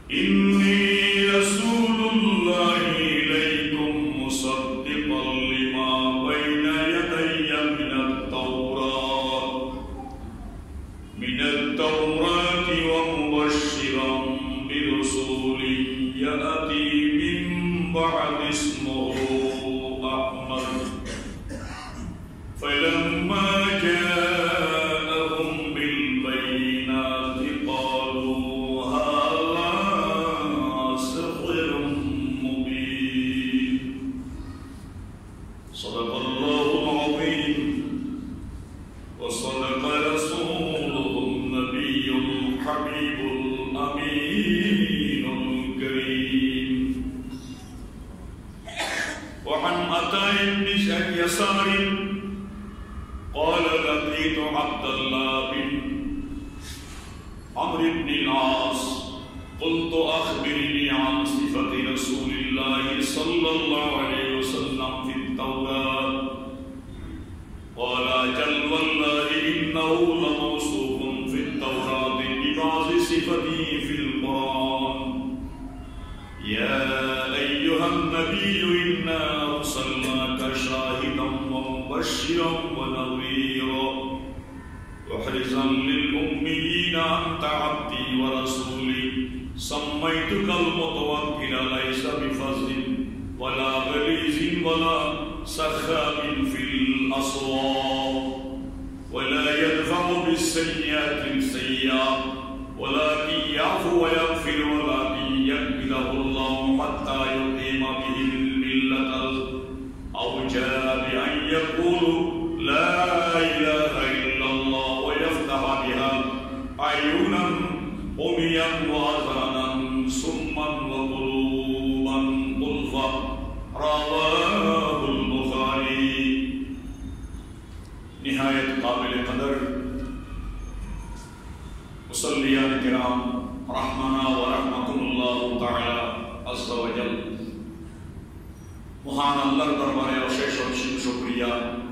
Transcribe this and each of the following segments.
إني رسول الله إليكم مصدقا لما بين يدي من التوراة ومبشرا برسول يأتي من بعد اسمه أحمد فلما جاءهم بالبينات قالوا هذا سحر مبين صدق الله العظيم وصدق رسوله النبي الحبيب الأمين الكريم وعن عطاء بن يسار قال لقيت عبد الله بن عمرو بن العاص قلت أخبرني عن صفة رسول الله صلى الله عليه وسلم في التوراة قال أجل والله إنه لموصوف في التوراة ببعض صفته في القرآن يا أيها النبي إنا أرسلناك شاهدا ومبشرا ونذيرا وحرزا للأميين أنت عبدي ورسولي سميتك المتوكل ليس بفظ ولا غليظ ولا سخاب في الأسواق ولا يدفع بالسيئات السيئات ولكن يعفو ويغفر ولكن يقبله الله حتى يقيم به الملة أو جاء بأن يقول لا إله إلا الله ويفتح بها عيونا عميا وآذانا صما وقلوبا غلفا رواه البخاري نهاية قابل قدر মুসল্লিয়ান কিরাম রাহমানা ওয়া রাহমাতুল্লাহ তাআলা আযজা ওয়া জাল মহান আল্লাহর দরবারে অশেষ অসীম শুকরিয়া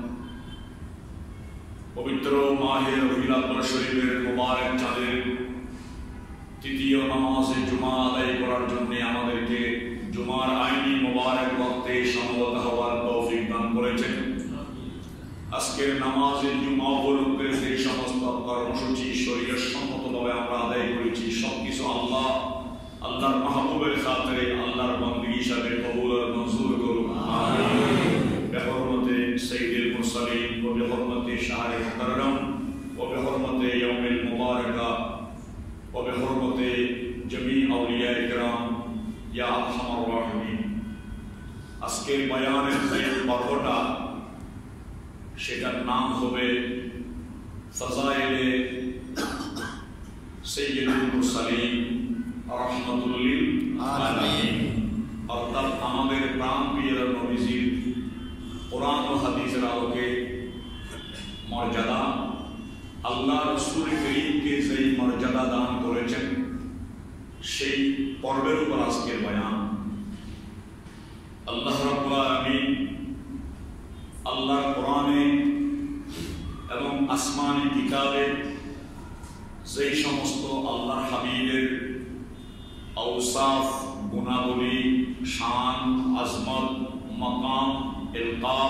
পবিত্র মাহে রবিউল আউয়াল শরীফের মুবারক চাঁদের তৃতীয় নামাজে জুমা আদায় করার জন্য আমাদেরকে জুমার আইনি মুবারক ওয়াক্তে সমবেত হওয়ার তৌফিক দান করেছেন আজকের নামাজে জুমা উপলক্ষে যে সমস্ত কর্মসূচি শরীয়ত সম্মতভাবে আমরা আদায় করেছি সবকিছু আল্লাহর মাহবুবের খাতিরে আল্লাহর বান্দী হিসাবে কবুল আর মঞ্জুর করুন আমিন বিহরমতে সাইয়্যিদুল মুরসালিন ওয়া বিহরমতে শাহরে মুকাররম ওয়া বিহরমতে ইয়াউমিল মুবারাকা ওয়া বিহরমতে জামি আউলিয়ায়ে কেরাম ইয়া আরহামার রাহিমিন আজকের বয়ানের যে পর্বটা সেটার নাম হবে ফাযাইলে সাইয়্যিদুল মুরসালিন রাহমাতুল লিল আলামিন অর্থাৎ আমাদের প্রাণপ্রিয় নবীজির কোরআন ও হাদিসের আলোকে মর্যাদা আল্লাহ রাসূল করিমকে যেই মর্যাদা দান করেছেন সেই পর্বের উপর আজকের বয়ান আল্লাহ রাব্বুল আলামিন আল্লাহর কোরআনে এবং আসমানি কিতাবে যেই সমস্ত আল্লাহর হাবিবের আওসাফ গুণাবলী শান আজমত মাকাম ইলকাব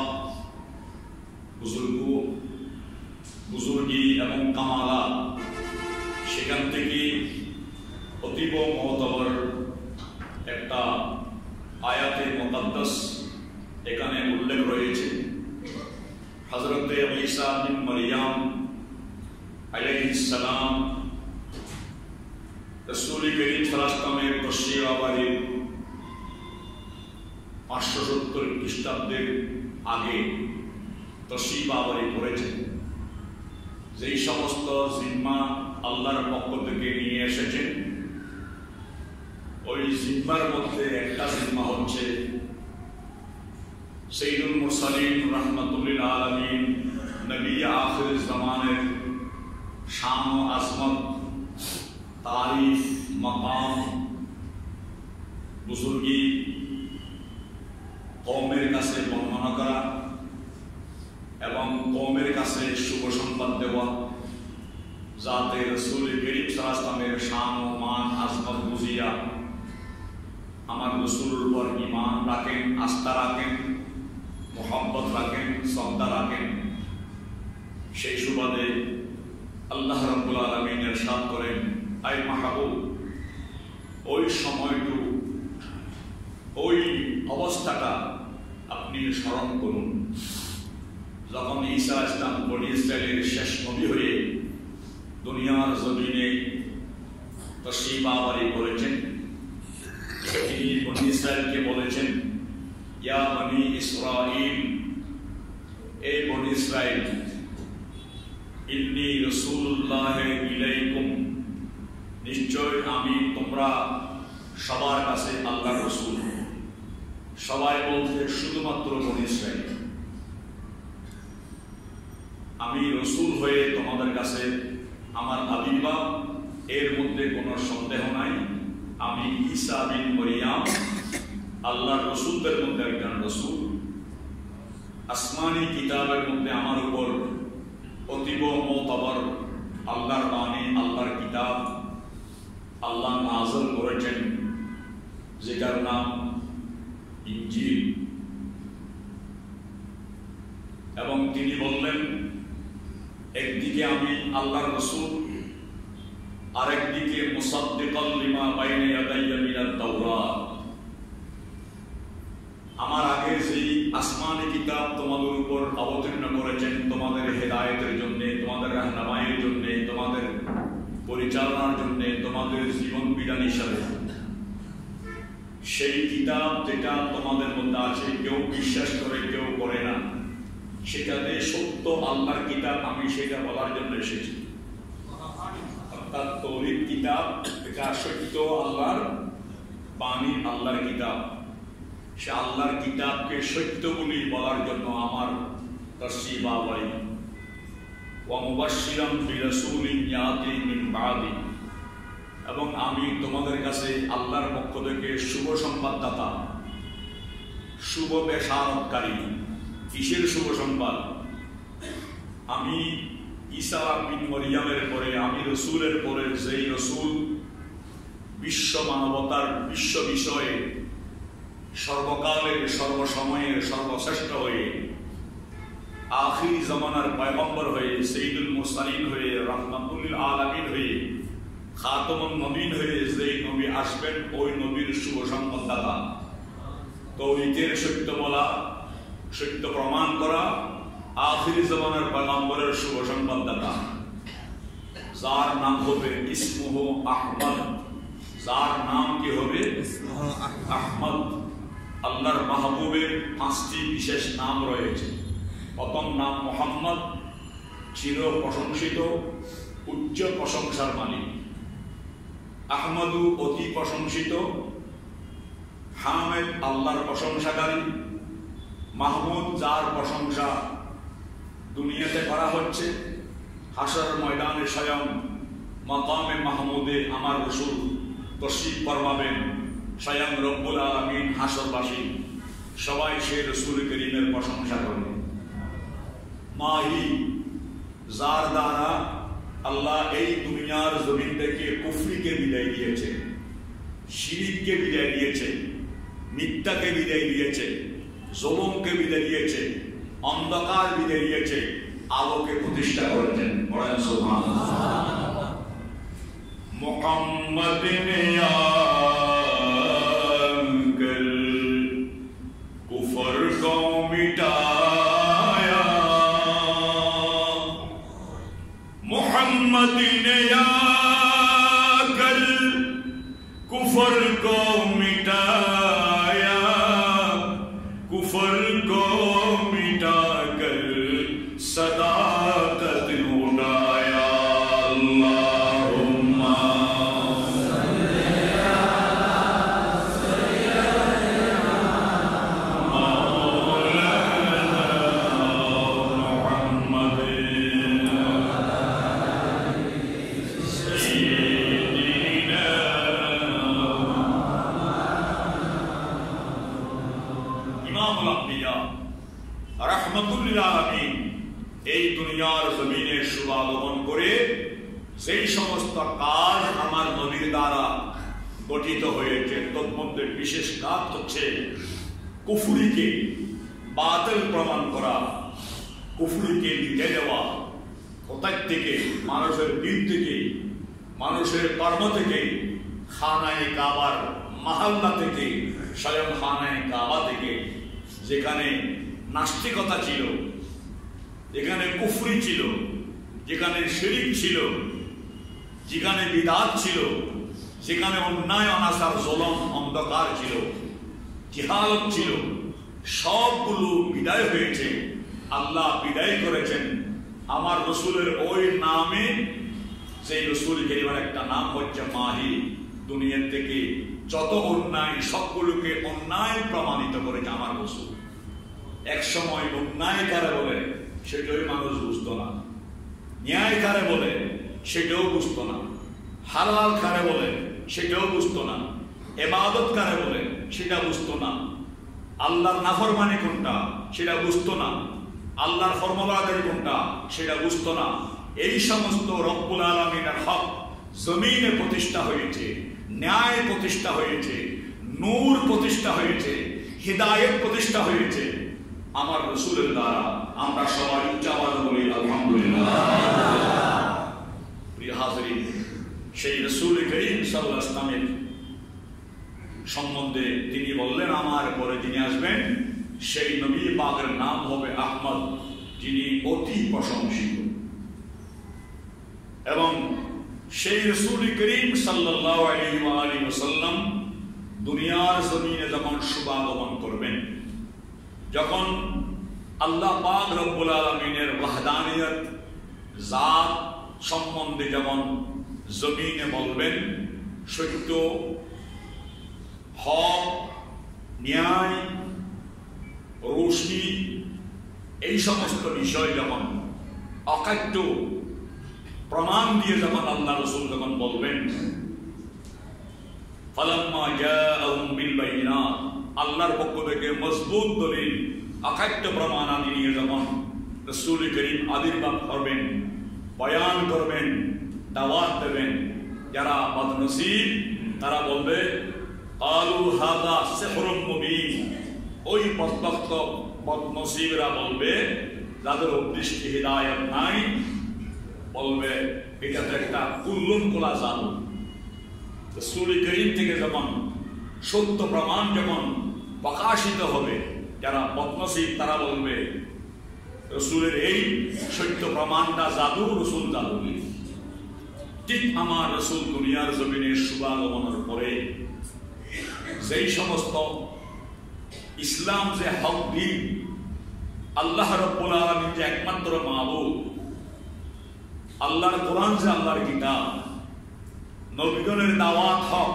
বুজুর্গি এবং কামালাত সেখান থেকে অতীব মহতবর একটা আয়াতে মুকাদ্দাস এখানে উল্লেখ রয়েছে হযরত ঈসা বিন মারইয়াম আলাইহিস সালাম রাসূল করিম সাল্লাল্লাহু আলাইহি ওয়াসাল্লামের তশরিফ 570 খ্রিস্টাব্দের আগে তশরিফ করেছেন যেই সমস্ত জিম্মা আল্লাহর পক্ষ থেকে নিয়ে এসেছেন ওই জিম্মার মধ্যে একটা জিম্মা হচ্ছে সাইয়্যিদুল মুরসালিন রাহমাতুল লিল আলামিন নবী আখির জামানের শান ও আজমত তারিফ মাকাম বুজুর্গি কওমের কাছে বর্ণনা করা এবং কওমের কাছে শুভ সংবাদ দেওয়া যাতে রাসূল করিম সাল্লাল্লাহু আলাইহি ওয়াসাল্লামের শান ও মান আজমত বুঝিয়া আমার রাসূলের উপর ঈমান রাখেন, আস্থা রাখেন, মোহাম্মত রাখেন, শ্রদ্ধা রাখেন। সেই সুবাদে আল্লাহ রাব্বুল আলামিন ইরশাদ করেন, আই মাহবুব, ওই সময়টু, ওই অবস্থাটা আপনি স্মরণ করুন যখন ঈসা ইসলাম বনী ইসরায়েলের শেষ নবী হয়ে দুনিয়ার জমিনে তশরিফ আওয়ারি করেছেন। তিনি বনী ইসরায়েলকে বলেছেন, ইয়া বনী ইসরাঈল, এই বনী ইসরায়েল, ইন্নী রাসূলুল্লাহ ইলাইকুম, নিশ্চয় আমি তোমরা সবার কাছে আল্লাহর রাসূল। সবাই বলতে শুধুমাত্র বনী ইসরায়েল। আমি রাসূল হয়ে তোমাদের কাছে আমার আবির্ভাব, এর মধ্যে কোনো সন্দেহ নাই। আমি ঈসা বিন মরিয়াম, আল্লাহর রাসূলদের মধ্যে একজন রাসূল। আসমানি কিতাবের মধ্যে আমার উপর অতীব মুতাবার আল্লাহর বাণী, আল্লাহর কিতাব আল্লাহ নাযিল করেছেন, যেটার নাম ইনজিল। এবং তিনি বললেন, একদিকে আমি আল্লাহর রাসূল, আরেকদিকে মুসাদ্দিকাল লিমা বাইনা ইয়াদাইয়া মিনাত তাওরাত। আমার আগে যেই আসমানি কিতাব তোমাদের উপর অবতীর্ণ করেছেন তোমাদের হেদায়েতের জন্য, তোমাদের রাহনামাইয়ের জন্য, তোমাদের পরিচালনার জন্য, তোমাদের জীবন বিধান হিসাবে, সেই কিতাব যেটা তোমাদের মধ্যে আছে, কেউ বিশ্বাস করে কেউ করে না, সেটাতে সত্য আল্লাহর কিতাব, আমি সেটা বলার জন্য এসেছি। অর্থাৎ তৌরাত কিতাব এটা সত্য আল্লাহর বাণী, আল্লাহর কিতাব। সে আল্লাহর কিতাবকে সত্য বলি বলার জন্য আমার তাশরীফ আওয়ারি। ওয়া মুবাশশিরান বিরাসূলিন ইয়াতি মিন বাদি, এবং আমি তোমাদের কাছে আল্লাহর পক্ষ থেকে শুভ সংবাদদাতা, শুভ বেশারতকারী। কিসের শুভ সংবাদ? আমি ঈসা বিন মরিয়ামের পরে, আমি রাসূলের পরে যেই রাসূল বিশ্ব মানবতার বিশ্ব বিষয়ে সর্বকালের, সর্বসময়ের সর্বশ্রেষ্ঠ হয়ে, আখির জামানার পয়গম্বর হয়ে, সাইয়্যিদুল মুরসালিন হয়ে, রাহমাতুল লিল আলামিন হয়ে, খাতামুন নবীন হয়ে যেই নবী আসবেন, ওই নবীর শুভ সংবাদদাতা। তৌরাতের সত্য বলা, সত্য প্রমাণ করা, আখির জামানার পয়গম্বরের শুভ সংবাদদাতা, যার নাম হবে ইসমুহু আহমদ। যার নাম কি হবে? আহমদ। আল্লাহর মাহবুবের 5টি বিশেষ নাম রয়েছে। প্রথম নাম মুহাম্মদ, চির প্রশংসিত, উচ্চ প্রশংসার মালিক। আহমদু, অতি প্রশংসিত। হামেদ, আল্লাহর প্রশংসাকারী। মাহমুদ, যার প্রশংসা দুনিয়াতে করা হচ্ছে, হাসর ময়দানে স্বয়ং মাকামে মাহমুদে আমার রাসূল তশরীফ ফরমাবেন। স্বয়ং রব্বুল আলামিন, হাসরবাসী সবাই সে রাসূল করিমের প্রশংসা করবে। মাহি, যার দ্বারা আল্লাহ এই দুনিয়ার জমিন থেকে কুফরিকে বিদায় দিয়েছে, শিরককে বিদায় দিয়েছে, মিথ্যাকে বিদায় দিয়েছে, জুলুমকে বিদায় দিয়েছে, অন্ধকার বিদায় দিয়েছে, আলোকে প্রতিষ্ঠা করেছেন। বলেন সুবহানাল্লাহ। মুহাম্মাদিন আনকর কুফর কো মিটায়া, মুহাম্মাদিন আনকর কুফর কো মিটায়া, कुफर को मिटाकर सदाकत उड़ाया। अल्लाहुम्मा এই দুনিয়ার জমিনে শুভাগমন করে যেই সমস্ত কাজ আমার নবীর দ্বারা গঠিত হয়েছে। তোর মধ্যে বিশেষ কাজ হচ্ছে কুফরিকে বাতিল প্রমাণ করা, কুফরিকে লিখে দেওয়া, কোথায় থেকে? মানুষের দিল থেকে, মানুষের কর্ম থেকে, খানায়ে কাবার মাহাল্লা থেকে, স্বয়ং খানায়ে কাবা থেকে, যেখানে নাস্তিকতা ছিল, যেখানে কুফরি ছিল, যেখানে শিরক ছিল, যেখানে বিদআত ছিল, যেখানে অন্যায় অনাচার জুলুম অন্ধকার ছিল, জিহালত ছিল, সবগুলো বিদায় হয়েছে। আল্লাহ বিদায় করেছেন আমার রসুলের ওই নামে, সেই রসুল কেরিমের একটা নাম হচ্ছে মাহি। দুনিয়ার থেকে যত অন্যায় সবগুলোকে অন্যায় প্রমাণিত করেছে আমার রসুল। এক সময় অন্যায় কারে বলে সেটাই মানুষ বুঝতো না, ন্যায় কারে বলে সেটাও বুঝতো না, হালাল কারে বলে সেটাও বুঝতো না, ইবাদত কারে বলে সেটা বুঝতো না, আল্লাহর নাফরমানি কোনটা সেটা বুঝতো না, আল্লাহর ফরমাবরদারি কোনটা সেটা বুঝতো না। এই সমস্ত রব্বুল আলামিনের হক জমিনে প্রতিষ্ঠা হয়েছে, ন্যায় প্রতিষ্ঠা হয়েছে, নূর প্রতিষ্ঠা হয়েছে, হিদায়াত প্রতিষ্ঠা হয়েছে আমার রাসূলের দ্বারা। আমরা সবাই উচ্চ আওয়াজে বলি আলহামদুলিল্লাহ। প্রিয় হাজরিন, সেই রাসূল করিম সাল্লাল্লাহু আলাইহি ওয়াসাল্লামের সম্বন্ধে তিনি বললেন, আমার পরে যিনি আসবেন সেই নবী পাকের নাম হবে আহমদ, যিনি অতি প্রশংসিত। এবং সেই রাসূল করিম সাল্লাল্লাহু আলাইহি ওয়াসাল্লাম দুনিয়ার জমিনে যখন শুভাগমন করবেন, যখন আল্লাহ পাক রব্বুল আলামিনের ওয়াহদানিয়ত জাত সম্বন্ধে যখন জমিনে বলবেন, সত্য, হক, ন্যায়, রোশনি, এই সমস্ত বিষয় যখন অকাট্য প্রমাণ দিয়ে যখন আল্লাহ রাসূল যখন বলবেন, ফালাম্মা জাআহুম বিল বাইনাত, আল্লাহর পক্ষ থেকে মজবুত দলিল, অকাট্য প্রমাণ আদি নিয়ে যখন রাসূল করিম আবির্ভাব করবেন, বয়ান করবেন, দাওয়াত দেবেন, যারা বদনসিব তারা বলবে ক্বালু হাযা সিহরুম মুবিন। ওই বদবক্ত বদনসিবরা বলবে, যাদের দৃষ্টি হিদায়াত নাই, বলবে এটা তো একটা কুল্লুম কোলা জাদু। রাসূল করিম থেকে যখন সত্য প্রমাণ যখন প্রকাশিত হবে, যারা বদনসিব তারা বলবে রাসূলের এই সত্য প্রমাণটা জাদু, রাসূল জাদু। ঠিক আমার রাসূল দুনিয়ার জমিনে শুভাগমনের পরে যেই সমস্ত ইসলাম যে হক দিন, আল্লাহ রাব্বুল আলামিন যে একমাত্র মাবুদ, আল্লাহর কোরআন যে আল্লাহর কিতাব, নবীগণের দাওয়াত হক,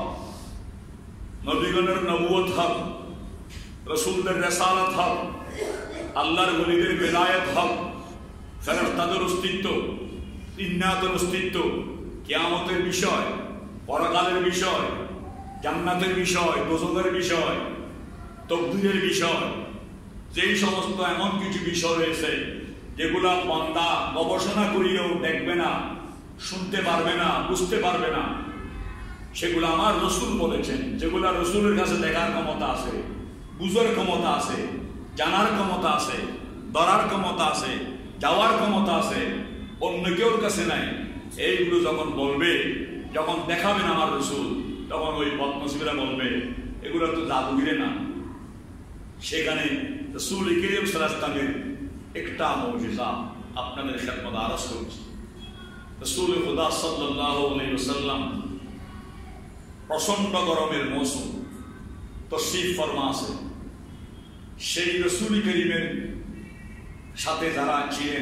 নবীগণের নবুয়ত হক, রাসূলদের রিসালাত হক, আল্লাহর ওলিদের বিলায়াত হক, ফেরেশতাদের অস্তিত্ব, জিন্নাতের অস্তিত্ব, কিয়ামতের বিষয়, পরকালের বিষয়, জান্নাতের বিষয়, দোজখের বিষয়, তাকদীরের বিষয়, যেই সমস্ত এমন কিছু বিষয় রয়েছে যেগুলা বান্দা গবেষণা করিয়েও দেখবে না, শুনতে পারবে না, বুঝতে পারবে না, সেগুলো আমার রাসূল বলেছেন। যেগুলা রাসূলের কাছে দেখার ক্ষমতা আছে, বুঝার ক্ষমতা আছে, জানার ক্ষমতা আছে, ধরার ক্ষমতা আছে, যাওয়ার ক্ষমতা আছে, অন্য কেউর কাছে নাই। এইগুলো যখন বলবে, যখন দেখাবেন আমার রাসূল, তখন ওই বদনসিবরা বলবে এগুলো তো জাদুগিরে না। সেখানে রাসূল করিম সাল্লাল্লাহু আলাইহি ওয়াসাল্লামের একটা মুজিজা আপনাদের খেদমতে আরজ করছি। রাসূল খুদা সাল্লাল্লাহু আলাইহি ওয়াসাল্লাম প্রচন্ড গরমের মৌসুম তশরিফ ফরমা আছে। সেই রাসূল করিমের সাথে যারা ছিলেন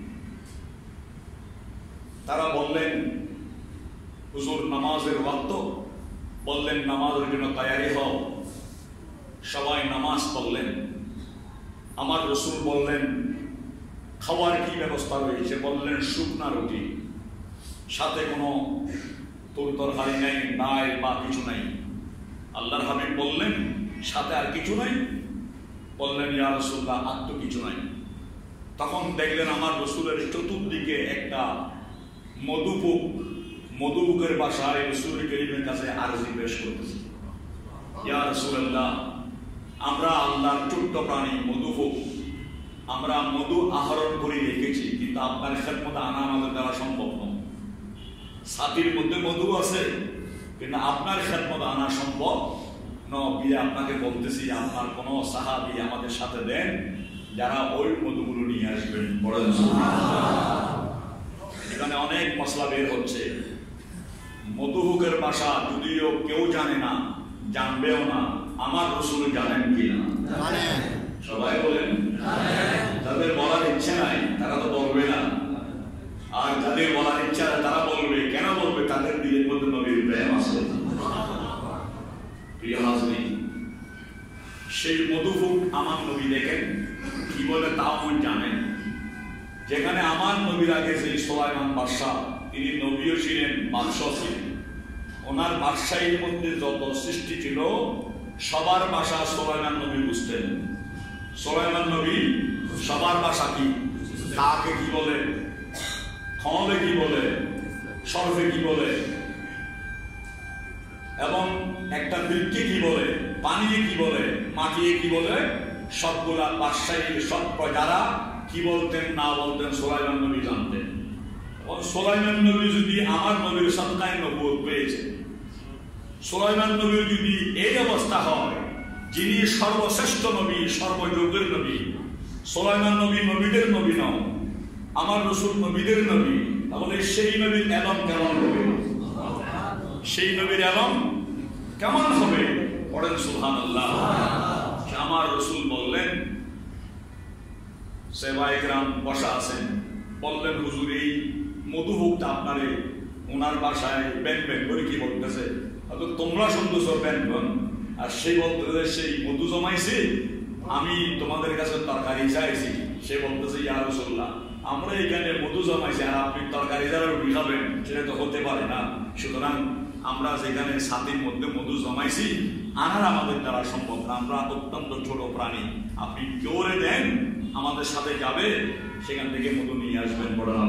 তারা বললেন, হুজুর নামাজের ওয়াক্ত, বললেন নামাজের জন্য তৈরি হও। সবাই নামাজ পড়লেন। আমার রাসূল বললেন খাওয়ার কি ব্যবস্থা রয়েছে? বললেন শুকনা রুটি, সাথে কোনো তরকারি নাই, ডাল বা কিছু নাই। আল্লাহর হাবিব বললেন সাথে আর কিছু নাই? বললেন ইয়া রাসূলুল্লাহ আর তো কিছু নাই। তখন দেখলেন আমার রাসূলের চতুর্দিকে একটা মধুবুকের বাসায় রাসূল করিমের কাছে আরজি পেশ করতেছে, ইয়া রাসূলুল্লাহ, আমরা আল্লাহর ছোট্ট প্রাণী মধুবুক, আমরা মধু আহরণ করে রেখেছি, কিন্তু আপনার খেদমতে আনা আমাদের দ্বারা সম্ভব নয়। ছাতির মধ্যে মধু আছে, কিন্তু আপনার খেদমতে আনা সম্ভব নয়। আপনাকে বলতেছি, আপনার কোন সাহাবী আমাদের সাথে দেন যারা ওই মধুগুলো নিয়ে আসবেন। এখানে অনেক মশলা বের হচ্ছে। মধুবুকের বাসা যদিও কেউ জানে না, জানবেও না, আমার রাসূল জানেন কিনা? সবাই বলেন। যাদের বলার ইচ্ছা নাই তারা তো বলবে না, আর যাদের বলার ইচ্ছা তারা বলবে। কেন বলবে? তাদের দিলের মধ্যে নবীর প্রেম আছে। প্রিয় হাজরিন, সেই মধুবুক আমার নবী দেখেন কি বলে তাও জানেন। যেখানে আমার নবীর আগে সেই সুলাইমান বাদশাহ, তিনি নবীও ছিলেন, বাদশাহ ছিলেন। ওনার বাদশাহীর মধ্যে যত সৃষ্টি ছিল সবার ভাষা সুলাইমান নবী বুঝতেন। সুলাইমান নবী সবার ভাষা কি, কাকে কি বলে, খলে কি বলে, সরফে কি বলে, এবং একটা বৃক্ষে কি বলে, পানিয়ে কি বলে, মাটিয়ে কি বলে, সবগুলা বাদশাহীর সব প্রজারা কি বলতেন না বলতেন সুলাইমান নবী জানতেন। এবং সুলাইমান নবী যদি আমার নবীর সদকায়ে নবুয়ত পেয়েছে, সুলাইমান নবীর যদি এই অবস্থা হয়, যিনি সর্বশ্রেষ্ঠ নবী, সর্বযুগের নবী, সুলাইমান নবী নবীদের নবী নন, আমার রাসূল নবীদের নবী, তাহলে সেই নবীর এলম কেমন হবে? সেই নবীর এলম কেমন হবে? পড়েন সুবহানাল্লাহ। আমার রাসূল বললেন, সাহাবায়ে কেরাম বসা আছেন, বললেন হুজুর এই মধুবুকটা আপনারে ওনার বাসায় ব্যান ব্যান করে কি বলতেছে, হয়তো তোমরা শুনতেছ ব্যান ব্যান, আর সেই বলতেছে সেই মধু জমাইছে, আমি তোমাদের কাছে তরকারি চাইছি। সে বলতেছে ইয়া রাসূলুল্লাহ, আমরা এখানে মধু জমাইছি আর আপনি তরকারি যারা রুটি খাবেন, সেটা তো হতে পারে না। সুতরাং আমরা যেখানে ছাতির মধ্যে মধু জমাইছি আনার আমাদের দ্বারা সম্ভব না, আমরা অত্যন্ত ছোট প্রাণী, আপনি জোরে দেন, আমাদের সাথে যাবে, সেখান থেকে মধু নিয়ে আসবেন।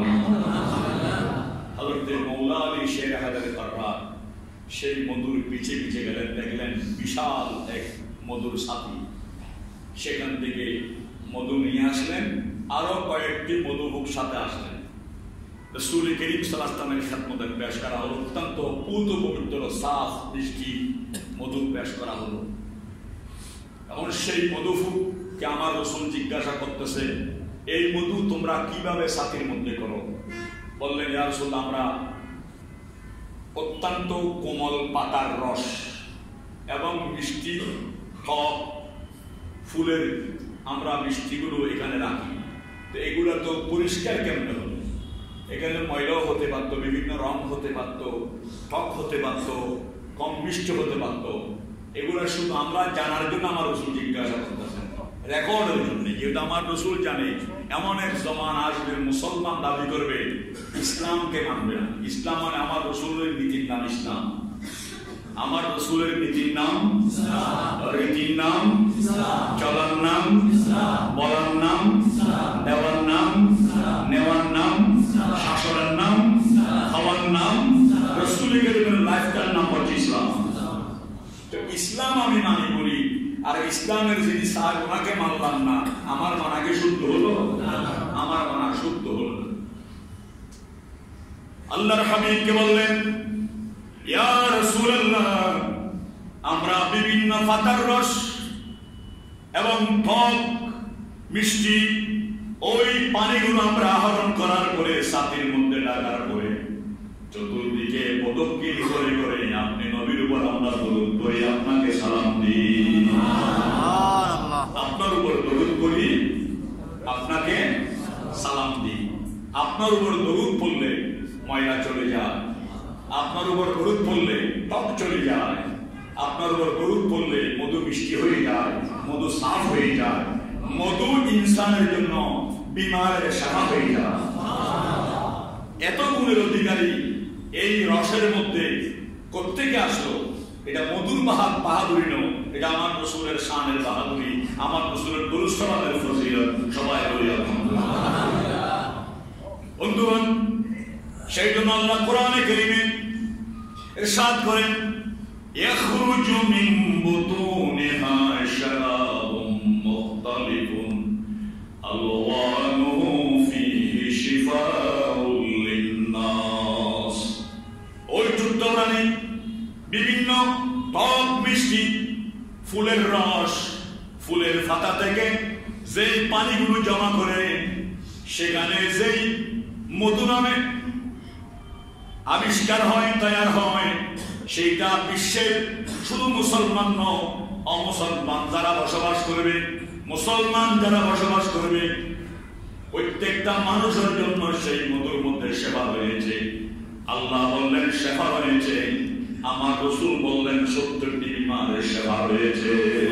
হযরত মাওলা আলী শের হায়দার কাররার সেই মধুর পিছে পিছে গেলেন, দেখলেন বিশাল এক মধুর ছাতি, সেখান থেকে মধু নিয়ে আসলেন, আরো কয়েকটি মধুবুক সাথে আসলেন। রাসূল করিম সাল্লাল্লাহু আলাইহি ওয়াসাল্লামের খেদমতে পেশ করা হলো, অত্যন্ত পূত পবিত্র সাফ মিষ্টি মধু পেশ করা হলো। এখন সেই মধুবুককে আমার রাসূল জিজ্ঞাসা করতেছে, এই মধু তোমরা কিভাবে ছাতির মধ্যে করো? বললেন ইয়া রাসূলুল্লাহ, আমরা অত্যন্ত কোমল পাতার রস এবং মিষ্টি টক ফুলের আমরা মিষ্টিগুলো এখানে রাখি। তো এগুলো তো পরিষ্কার কেমন হলো? এখানে ময়লাও হতে পারত, বিভিন্ন রং হতে পারত, টক হতে পারত, কম মিষ্টি হতে পারত। এগুলো শুধু আমরা জানার জন্য আমার রাসূল জিজ্ঞাসা করতেছেন, রেকর্ডের জন্য। যেহেতু আমার রাসূল জানে এমন এক জমান আসবে মুসলমান দাবি করবে ইসলামকে মানবে না। ইসলাম মানে আমার রাসূলের নীতির নাম ইসলাম, আমার রাসূলের নীতির নাম রীতির নাম, চলার নাম, বলার নাম, দেওয়ার নাম, নেওয়ার নাম, শাসনের নাম, খাওয়ার নাম, রাসূলের লাইফটার নাম হচ্ছে ইসলাম। তো ইসলাম আমি মানি বলি, আর ইসলামের যিনি স্যার ওনাকে মানলাম না, আমার মানাকে শুদ্ধ হলো? আমার মানা শুদ্ধ হলো না। আল্লাহর হাবিবকে বললেন, ইয়া রাসূলুল্লাহ, আমরা বিভিন্ন পাতার রস এবং টক মিষ্টি ওই পানিগুলো আমরা আহরণ করার পরে ছাতির মধ্যে লাগার পরে চতুর্দিকে পদক্ষেপ করে করে আপনি নবীর উপর আমরা দরুদ পড়ি, আপনাকে সালাম দিই, আপনার উপর দরুদ পড়ি, আপনাকে সালাম দিই। আপনার উপর দরুদ পড়লে ময়লা চলে যায়, আপনার উপর দরুদ পড়লে টক চলে যায়, আপনার উপর দরুদ পড়লে মধু মিষ্টি হয়ে যায়, মধু সাফ হয়ে যায়, মধু ইনসানের জন্য বিমারের সাহা হয়ে যায়। এত গুণের অধিকারী এই রসের মধ্যে কোত্থেকে আসলো? এটা মধুর বাহাদুরি নয়, এটা আমার রাসূলের শানের বাহাদুরি, আমার রাসূলের দরুদ সালামের ফজিলত। সবাই বলি আলহামদুলিল্লাহ। বন্ধুগণ, সেই জন্য আল্লাহ কোরআনে কারীমে ইরশাদ করেন ইয়াখরুজু মিন বুতুনিহা শারাবুম মুখতালিফুন আলওয়ানুহু ফীহি শিফাউল লিন-নাস। ওই যুদ্ধপ্রাণী বিভিন্ন টক মিষ্টি ফুলের রস, ফুলের পাতা থেকে যেই পানিগুলো জমা করে সেখানে যেই মধু নামে আবিষ্কার হয়, তৈরি হয়, সেইটা বিশ্বের শুধু মুসলমান নয়, অমুসলমান যারা বসবাস করবে, মুসলমান যারা বসবাস করবে, প্রত্যেকটা মানুষের জন্য সেই মধুর মধ্যে সেবা রয়েছে। আল্লাহ বললেন সেবা রয়েছে, আমার রাসূল বললেন 70টি বিমানের সেবা রয়েছে।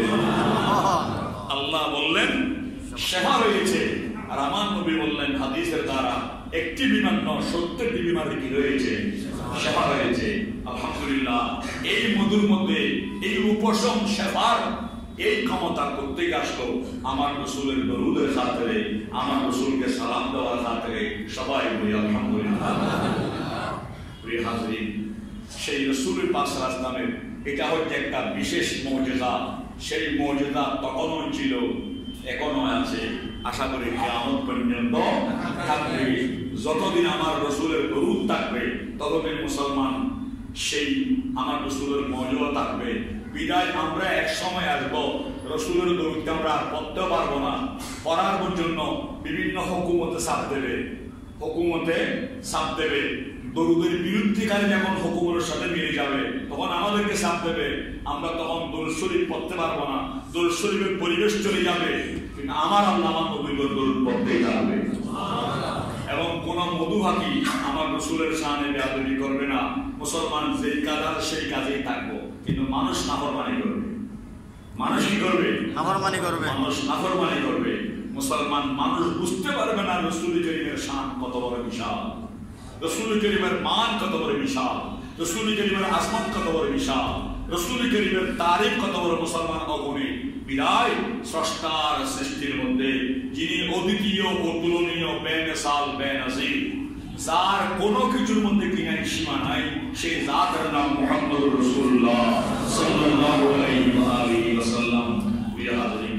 আল্লাহ বললেন সেবা রয়েছে, আর আমার নবী বললেন হাদিসের দ্বারা একটি বিমান নয় 70টি বিমানের কি রয়েছে, সেবা রয়েছে। আলহামদুলিল্লাহ, এই মধুর মধ্যে এই উপশম সেবার এই ক্ষমতা করতে আসলো আমার রাসূলের দরুদের খাতিরে, আমার রাসূলকে সালাম দেওয়ার খাতিরে। সবাই বলি আলহামদুলিল্লাহ। প্রিয় হাজরিন, সেই রাসূলের পাক সাল্লাল্লাহু আলাইহি ওয়াসাল্লামের এটা হচ্ছে একটা বিশেষ মুজিজা। সেই মুজিজা তখনও ছিল, এখনো আছে, আশা করি কিয়ামত পর্যন্ত থাকবে। যতদিন আমার রাসূলের দরুদ থাকবে ততদিন মুসলমান সেই আমার রাসূলের মুজিজা থাকবে। বিদায় আমরা এক সময় আসবো রাসূলের দরুদকে আমরা পড়তে পারবো না, পড়ার জন্য বিভিন্ন হুকুমতে চাপ দেবে, হুকুমতে চাপ দেবে। দরুদের বিরুদ্ধেকারী যখন হুকুমের সাথে মিলে যাবে তখন আমাদেরকে চাপ দেবে, আমরা তখন দরুদ শরীফ পড়তে পারবো না, দরুদ শরীফের পরিবেশ চলে যাবে। কিন্তু আমার আল্লাহ আমার নবীর দরুদ পড়তেই থাকবে, এবং কোন মধুভাতি আমার রাসূলের শানে বেয়াদবি করবে না। মুসলমান যেই কাজ সেই কাজেই থাকবো, কিন্তু মানুষ নাফরমানি করবে। মানুষ কি করবে? নাফরমানি করবে। মানুষ নাফরমানি করবে। মুসলমান মানুষ বুঝতে পারবে না রাসূল করিমের শান কত বড় বিশাল, রাসূল করিমের মান কত বড় বিশাল, রাসূল করিমের আজমত কত বড় বিশাল, রাসূল করিমের তারিফ কত বড় মুসলমান অগণিত। বিদায় স্রষ্টার সৃষ্টির মধ্যে যিনি অদ্বিতীয়, অতুলনীয়, বেমিসাল, বেনজির, যার কোনো কিছুর মধ্যে কিনাই সীমা নাই, সেই জাতের নাম মুহাম্মদুর রাসূলুল্লাহ সাল্লাল্লাহু আলাইহি ওয়াসাল্লাম। প্রিয় হাজরিন,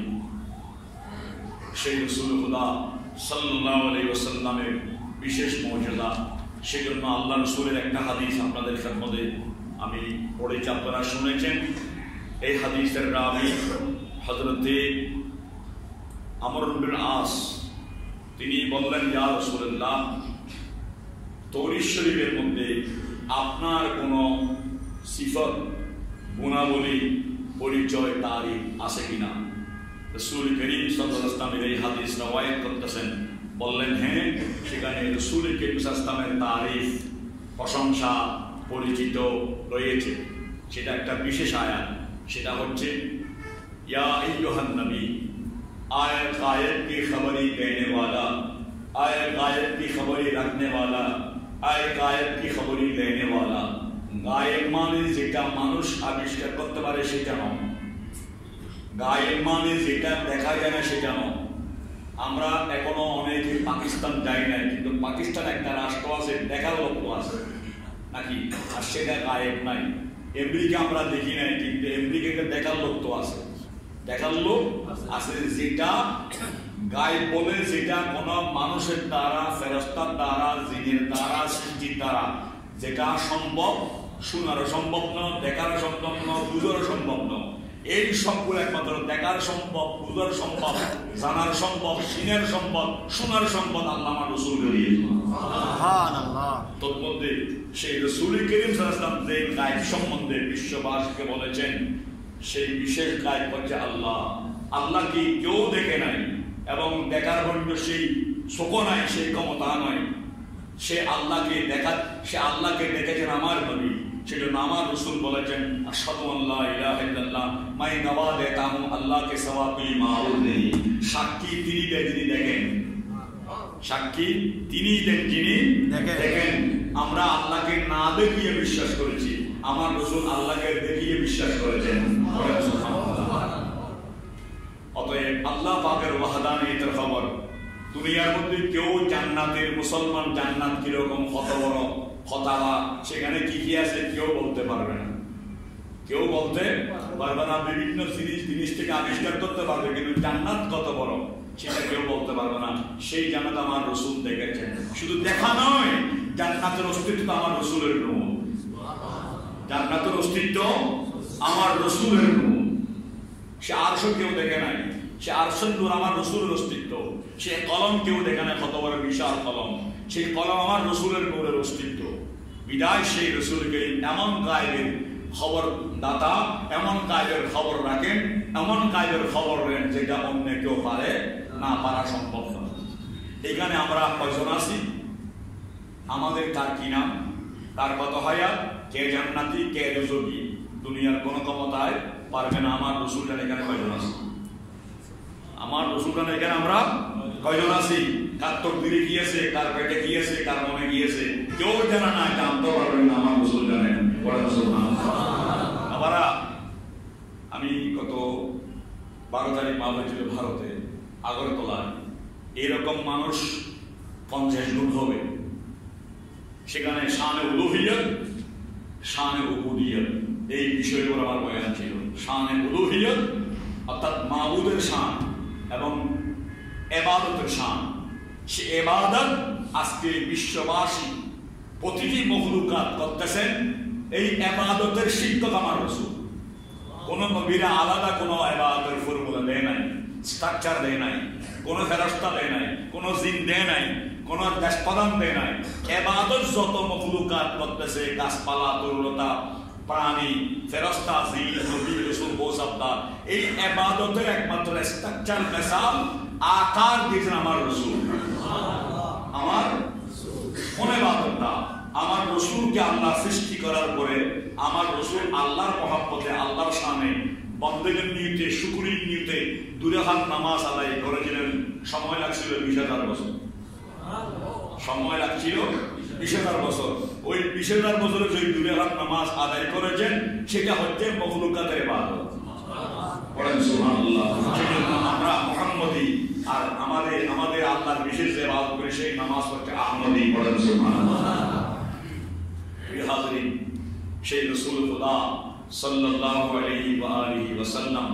সেই রাসূল খুদা সাল্লাল্লাহু আলাইহি ওয়াসাল্লামের বিশেষ মুজিজা। সেজন্য আল্লাহ রাসূলের একটা হাদিস আপনাদের খেদমতে আমি পড়েছি, আপনারা শুনেছেন। এই হাদিসের রাবী হযরতে আমর ইবনে আস, তিনি বললেন, ইয়া রাসূলুল্লাহ, তৌরাত শরীফের মধ্যে আপনার কোনো সিফত, গুণাবলী, পরিচয়, তারিফ আছে কিনা? রাসূল করিম সাল্লাল্লাহু আলাইহি ওয়াসাল্লাম এই হাদিস রওয়ায়াত করতেছেন, বললেন হ্যাঁ, সেখানে রাসূল করিম সাল্লাল্লাহু আলাইহি ওয়াসাল্লামের তারিফ, প্রশংসা, পরিচিত রয়েছে। সেটা একটা বিশেষ আয়াত, সেটা হচ্ছে या अय्युहन नबी, आए गायब की खबरी देने वाला, आए गायब की खबरी रखने वाला, आए गायब की खबरी देने वाला। गायब माने যেটা মানুষ আবিষ্কার করতে পারে সেটা নয়, গায়েব মানে যেটা দেখা যায় না সেটা নয়। আমরা এখনো অনেকে পাকিস্তান যাই না, কিন্তু পাকিস্তান একটা রাষ্ট্র আছে, দেখার লক্ষ্য আছে নাকি, আর সেটা গায়েব নাই। আমেরিকা আমরা দেখি নাই, কিন্তু আমেরিকাকে দেখার লক্ষ্য আছে, দেখার লোক আছে। যেটা গায়েব বলে, যেটা কোন মানুষের দ্বারা, ফেরেশতার দ্বারা, জিনের দ্বারা, সৃষ্টির দ্বারা যেটা সম্ভব, শোনারও সম্ভব নয়, দেখারও সম্ভব নয়, বুঝারও সম্ভব নয়। এই সবগুলো একমাত্র দেখার সম্ভব, বুঝার সম্ভব, জানার সম্ভব, চিনার সম্ভব, শোনার সম্ভব আল্লাহ আমার রাসূল দিয়েছেন। সুবহানাল্লাহ। তোর মধ্যে সেই রাসূল করিম সাল্লাল্লাহু আলাইহি ওয়াসাল্লাম যে গায়েব সম্বন্ধে বিশ্ববাসীকে বলেছেন, সেই বিশেষ গায়েব হচ্ছে আল্লাহ। আল্লাহ কি কেউ দেখে নাই, এবং দেখার জন্য সেই শোক নাই, সেই ক্ষমতা নয়। সে আল্লাহকে দেখেছেন আমার নবী। সেজন্য আমার রাসূল বলেছেন, আশহাদু আল্লা ইলাহা ইল্লাল্লাহ, मैं गवाह देता हूं अल्लाह के सिवा कोई माबूद नहीं। সাক্ষী তিনি দেন যিনি দেখেন, সাক্ষী তিনি দেন যিনি দেখেন। আমরা আল্লাহকে না দেখিয়ে বিশ্বাস করেছি, আমার রাসূল আল্লাহকে দেখিয়ে বিশ্বাস করেছেন। অতএব আল্লাহ পাকের ওয়াহদানিয়তের খবর দুনিয়ার মধ্যে কেউ জান্নাতের, মুসলমান জান্নাত কিরকম, কত বড় ফতোয়া, সেখানে কি কি আছে কেউ বলতে পারবে না, কেউ বলতে পারবে না। বিভিন্ন জিনিস থেকে আবিষ্কার করতে পারবে, কিন্তু জান্নাত কত বড় সেটা কেউ বলতে পারবে না। সেই জান্নাত আমার রাসূল দেখেছেন। শুধু দেখা নয়, জান্নাতের অস্তিত্ব আমার রাসূলের নূর, জান্নাতের অস্তিত্ব আমার রাসূলের নূর। সে আরশ কেউ দেখে নাই, সে আরশের নূর আমার রাসূলের অস্তিত্ব। সে কলম কেউ দেখে নাই, কত বড় বিশাল কলম, সেই কলম আমার রাসূলের নূরের অস্তিত্ব। বিদায় সেই রাসূলকে এমন গায়েবের খবর দাতা, এমন গায়েবের খবর রাখেন, এমন গায়েবের খবর দেন যেটা অন্য কেউ পারে না, পারা সম্ভব না। এখানে আমরা কয়জন আছি? আমাদের কার কি নাম, কার কত হায়াত, কে জান্নাতি, কে দোজখী, দুনিয়ার কোন ক্ষমতায় পারবে না। আমার রাসূলটা এখানে কয়জন আছি? আমার রাসূলটা এখানে আমরা কয়জন আছি? কার তকদিরে কি আছে, কার পেটে কি আছে, কার মনে কি আছে কেউ জানে না, জানতে পারবেন না, আমার রাসূল জানেন। আবার আমি গত 12 তারিখ মা হয়েছিল ভারতে, আগরতলায়। এরকম মানুষ 50 জন হবে। সেখানে শানে উলুহিয়ত, শানে উবুদিয়ত, এই বিষয়গুলো আমার বয়ান ছিল। শানে উলুহিয়ত অর্থাৎ মাবুদের শান এবং ইবাদতের শান। সে ইবাদত আজকে বিশ্ববাসী প্রতিটি মখলুকাত করতেছেন। এই ইবাদতের শিক্ষক আমার রাসূল। কোন নবীরা আলাদা কোনো ইবাদতের ফর্মুলা দেয় নাই, স্ট্রাকচার দেয় নাই, কোন ফেরেশতা দেয় নাই, কোন জিন দেয় নাই, কোন দেশপ্রধান দেয় নাই। ইবাদত যত মখলুকাত করতেছে, গাছপালা, তরুলতা, প্রাণী, ফেরেশতা, জিন, নবী, রাসূল, বৌসাবদা, এই ইবাদতের একমাত্র স্ট্রাকচার, মেসাল, আকার দিয়েছেন আমার রাসূল। আমার কোন ইবাদতটা আমার রাসূলকে আল্লাহ সৃষ্টি করার পরে আমার রাসূল আল্লাহর মহব্বতে, আল্লাহর শানে, বন্দেগীর নিয়তে, শুকরির নিয়তে 2 রাকাত নামাজ আদায় করেছিলেন। সময় লাগছিল 20,000 বছর, সময় লাগছিল 20,000 বছর। ওই 20,000 বছরে যে 2 রাকাত নামাজ আদায় করেছেন সেটা হচ্ছে মখলুকাতের ইবাদত। পড়েন সুবহানাল্লাহ। সেজন্য আমরা মুহাম্মদী, আর আমাদের আল্লাহর বিশেষ ইবাদত করে সেই নামাজ হচ্ছে আহমদী। পড়েন সুবহানাল্লাহ। প্রিয় হাজরিন, সেই রাসূল খুদা সাল্লাল্লাহু আলাইহি ওয়া আলিহি ওয়াসাল্লাম,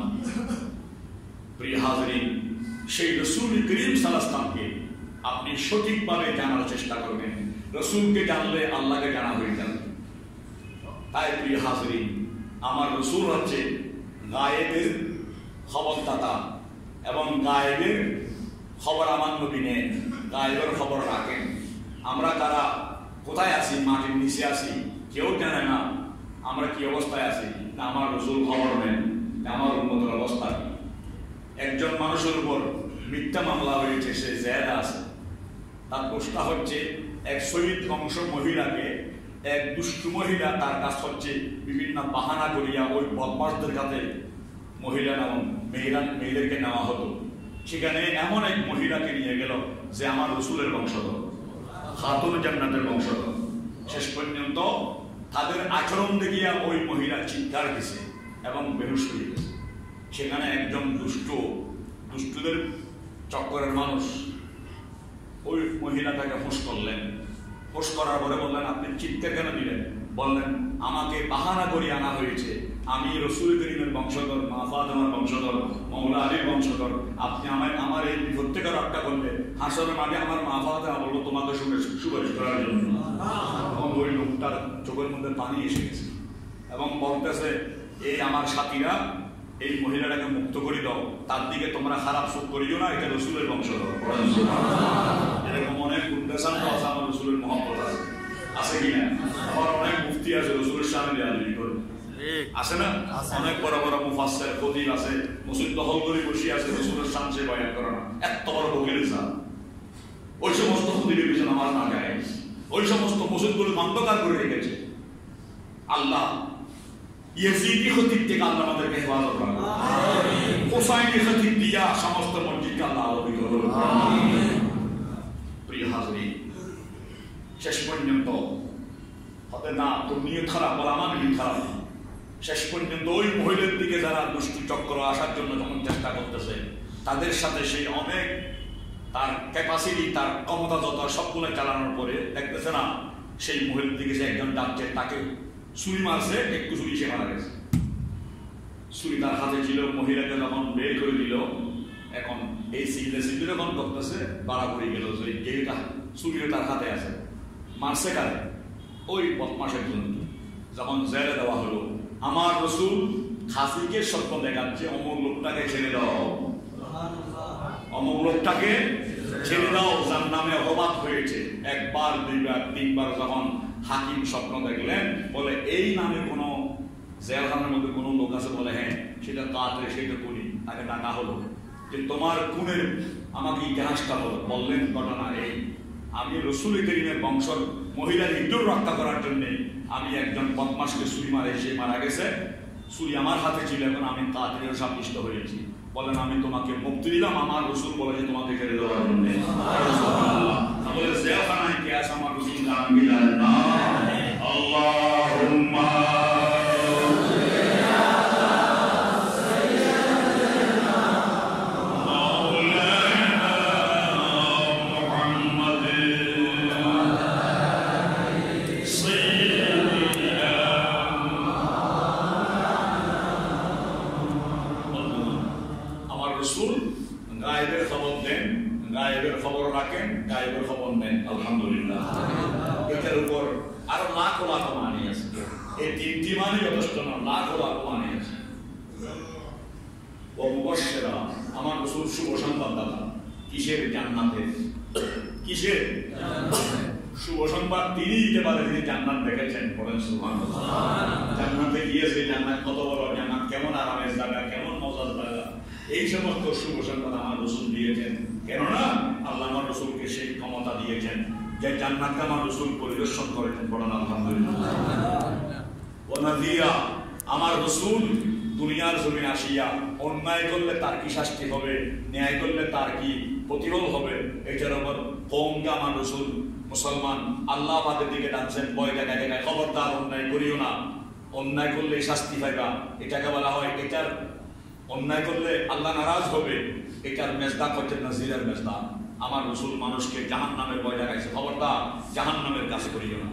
প্রিয় হাজরিন, সেই রাসূল করিম সাল্লাল্লাহু আলাইহি ওয়াসাল্লামকে আপনি সঠিকভাবে জানার চেষ্টা করবেন। রাসূলকে জানলে আল্লাহকে জানা হয়ে যাবে। তাই প্রিয় হাজরিন, আমার রাসূল হচ্ছে গায়েবের খবরদাতা এবং গায়েবের খবর আমার নবী নেন, গায়েবের খবর রাখেন। আমরা তারা কোথায় আছি, মাটির নিচে আছি, কেউ জানে না আমরা কি অবস্থায় আছি। না, আমার রাসূল খবর নেন আমার উম্মতের অবস্থা কি। একজন মানুষের উপর মিথ্যা মামলা হয়েছে, সে জেলে আছে। তার প্রশ্ন হচ্ছে, এক শহীদ বংশ মহিলাকে এক দুষ্টু মহিলা, তার কাজ হচ্ছে বিভিন্ন বাহানা করিয়া ওই বদমাশদের কাছে মহিলা নাম মেয়েদেরকে নেওয়া হতো। সেখানে এমন এক মহিলাকে নিয়ে গেল যে আমার রাসূলের বংশধর, খাতুন জান্নাতের বংশধর। শেষ পর্যন্ত তাদের আচরণ দেখিয়া ওই মহিলা চিৎকার দিছে এবং বেহুশ হয়ে গেছে। সেখানে একজন দুষ্টুদের চক্করের মানুষ ওই মহিলাটাকে হুঁশ করলেন। হুঁশ করার পরে বললেন, আপনি চিৎকার কেন দিলেন? বললেন, আমাকে বাহানা করে আনা হয়েছে, আমি রাসূল করিমের বংশধর, মা ফাতেমার বংশধর, মাওলা আলীর বংশধর। আপনি আমার এই বিপদ থেকে রক্ষা করলে হাসরের মাঠে আমার মা ফাতেমা বলল তোমাকে সুপারিশ করার জন্য। এবং ওই লোকটার চোখের মধ্যে পানি এসে গেছে এবং বলতেছে, এই আমার সাথীরা এই মহিলাটাকে মুক্ত করে দাও, তার দিকে তোমরা খারাপ চোখ করিও না, এটা রাসূলের বংশধর। এরকম অনেক উদ্দেশ্য আছে, আমার রাসূলের মহব্বত আছে কিনা? আবার অনেক মুফতি আছে রাসূলের সামনে আলোচনা করে, আছে না? অনেক বড় বড় মুফাসসির খতিব আছে, মসজিদ দখল করে বসে আছে, রাসূলের শানে বয়ান করে না। এত বড় বকিল স্যার, ওই সমস্ত খতিবের পিছনে নামাজ না গায়, ওই সমস্ত মসজিদগুলো অন্ধকার করে রেখেছে। আল্লাহ ইয়াজিদি খতিব থেকে আল্লাহ আমাদেরকে হেফাজত করুন। আমিন। হুসাইনি খতিব দিয়া সমস্ত মসজিদকে আল্লাহ আলোকিত করুন। আমিন। প্রিয় হাজরিন, শেষ পর্যন্ত হতে না তোর নিয়ত খারাপ, বলে আমার নিয়ত খারাপ। শেষ পর্যন্ত ওই মহিলার দিকে যারা দুষ্টু চক্র আসার জন্য যখন চেষ্টা করতেছে, তাদের সাথে সেই অনেক তার ক্যাপাসিটি, তার ক্ষমতা যত সবগুলো চালানোর পরে দেখতেছে না সেই মহিলার দিকে সে একজন ডাকছে, তাকে ছুরি মারছে, একটু ছুরি সে মারা গেছে। ছুরি তার হাতে ছিল, মহিলাকে যখন বের করে দিল, এখন এই সিগলে যখন করতেছে বাড়াবাড়ি গেল যে গেটা ছুরিও তার হাতে আছে, মারছে কারে? ওই বদমাশের জন্য। যখন জেলে দেওয়া হলো, আমার রাসূল খাসিকে স্বপ্ন দেখাচ্ছে, অমর লোকটাকে ছেড়ে দাও, অমর লোকটাকে ছেড়ে দাও, যার নামে অপবাদ হয়েছে। একবার, দুইবার, তিনবার যখন হাকিম স্বপ্ন দেখলেন, বলে এই নামে কোনো জেলখানার মধ্যে কোনো লোক আছে, বলে হ্যাঁ সেটা কাতরে, সেটা খুনি। তাকে ডাকা হলো যে তোমার খুনের আমাকে ইতিহাসটা বলো। বললেন ঘটনা এই, আমি রাসূল করিমের বংশর মহিলার ইজ্জত রক্ষা করার জন্য আমি একজন বদমাশকে ছুরি মারে, সে মারা গেছে, ছুরি আমার হাতে ছিল, এখন আমি কাতরের সাব্যস্ত হয়েছি। বলেন আমি তোমাকে মুক্তি দিলাম, আমার রাসূল বলে যে তোমাকে ছেড়ে দেওয়ার জন্য। তাহলে জেলখানায় কে আছে আমার রাসূল নাম দিলেন না। আল্লাহুম্মা গায়েবের খবর দেন, গায়েবের খবর রাখেন, গায়েবের খবর নেন। আলহামদুলিল্লাহ, এটার উপর আরো লাখো লাখো মানি আছে। এই তিনটি মানি যথেষ্ট না, লাখো লাখো মানি আছে। ও মুবাশশিরা, আমার রাসূল শুভ সংবাদদাতা। কিসের? জান্নাতের। কিসের? শুভ সংবাদ তিনি দিতে পারে, তিনি জান্নাত দেখেছেন। বলেন সুবহানাল্লাহ। জান্নাতে গিয়েছে, জান্নাত কত বড়, জান্নাত কেমন আরামের জায়গা, কেমন মজার জায়গা, এই সমস্ত শুভ সংবাদ আমার রাসূল দিয়েছেন। কেননা আল্লাহ আমার রাসূলকে সেই ক্ষমতা দিয়েছেন যে জান্নাতকে আমার রাসূল পরিদর্শন করেছেন। বলেন আলহামদুলিল্লাহ। ওয়া নাযিরা, আমার রাসূল দুনিয়ার জমিনে আসিয়া অন্যায় করলে তার কি শাস্তি হবে, ন্যায় করলে তার কি প্রতিফল হবে, এটার উপর কওমকে আমার রাসূল মুসলমান আল্লাহ পাকের দিকে ডাকছেন, ভয় দেখায় দেখায়, খবরদার অন্যায় করিও না, অন্যায় করলে শাস্তি পাইবা। এটাকে বলা হয়, এটার অন্যায় করলে আল্লাহ নারাজ হবে, এটার মেজদাক হচ্ছে নাজিরের মেজদাক। আমার রাসূল মানুষকে জাহান্নামের ভয় দেখাইছে, খবরদার জাহান্নামের কাজ করিও না।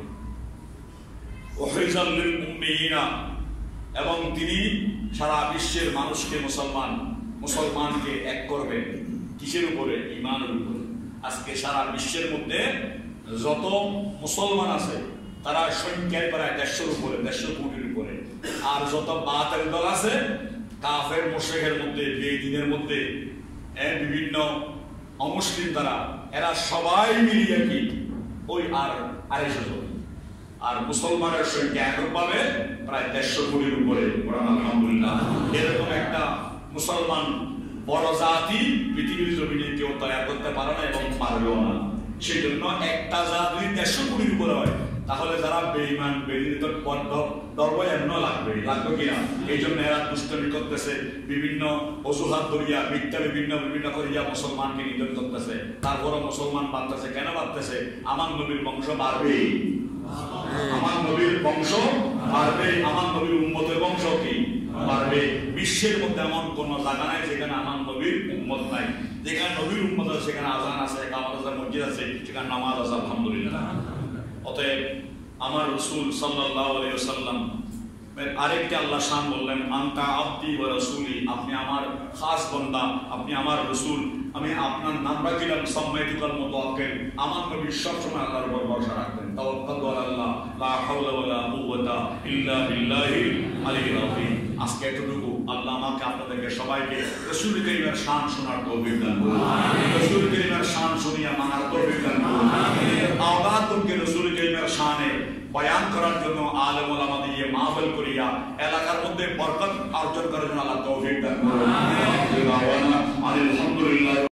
ওয়াহিজাল লিল মুমিনিনা, এবং তিনি সারা বিশ্বের মানুষকে মুসলমানকে এক করবেন। কিসের উপরে? ঈমানের উপরে। আজকে সারা বিশ্বের মধ্যে যত মুসলমান আছে তারা সংখ্যায় প্রায় 150-র উপরে, 150 কোটির উপরে। আর যত বাতিল দল আছে, কাফের মুশরিকের মধ্যে, বেদিনের মধ্যে, বিভিন্ন অমুসলিম তারা, এরা সবাই মিলিয়ে কি ওই আর 250 জন। আর মুসলমানের সংখ্যা এককভাবে প্রায় 150 কোটির উপরে। আলহামদুলিল্লাহ, এরকম একটা মুসলমান বড় জাতি পৃথিবীর জমিনে কেউ তৈরি করতে পারে না এবং পারবেও না। সেই জন্য একটা জাতি 150 কোটির উপরে হয়, তাহলে যারা বেঈমান বেদিনীত দরবায় এমন লাগবে কিনা? এই জন্য এরা দুষ্টমি করতেছে, বিভিন্ন অজুহাত ধরিয়া মিথ্যা বিভিন্ন করিয়া মুসলমানকে নিধন করতেছে। তারপরও মুসলমান বাঁধতেছে। কেন বাঁধতেছে? আমার নবীর বংশ বাড়বে, আমার নবীর বংশ বাড়বে, আমার নবীর উম্মতের বংশ কি বাড়বে। বিশ্বের মধ্যে এমন কোন জায়গা নাই যেখানে আমার নবীর উম্মত নাই। যেখানে নবীর উম্মত আছে সেখানে আযান আছে, ইকামত আছে, মসজিদ আছে, সেখানে নামাজ আছে। আলহামদুলিল্লাহ। অতএব আমার রাসূল সাল্লাল্লাহু আলাইহি ওয়াসাল্লাম আরেকটি আল্লাহ শান বললেন, আনতা আবদি ওয়া রাসূলি, আপনি আমার খাস বান্দা, আপনি আমার রাসূল, আমি আপনার নাম রাখিলাম সাম্মাইতুকাল মুতাওয়াক্কিল। আমার নবী সবসময় আল্লাহর উপর ভরসা রাখতেন। তাওয়াক্কালতু আলাল্লাহ, লা হাওলা ওয়ালা কুওয়াতা ইল্লা বিল্লাহিল আলিয়্যিল আযীম। আজকে এতটুকু। আল্লাহ আমাকে আপনাদেরকে সবাইকে রাসূল করিমের শান শোনার তৌফিক দান করুন। রাসূল করিমের শান শুনিয়া মানার তৌফিক দান করুন। আওলাদকে রাসূল করিমের শানে বয়ান করার জন্য আলেম ওলামা দিয়ে মাহফিল করিয়া এলাকার মধ্যে বরকত অর্জন করার জন্য আল্লাহ তৌফিক দান করুন। আলহামদুলিল্লাহ।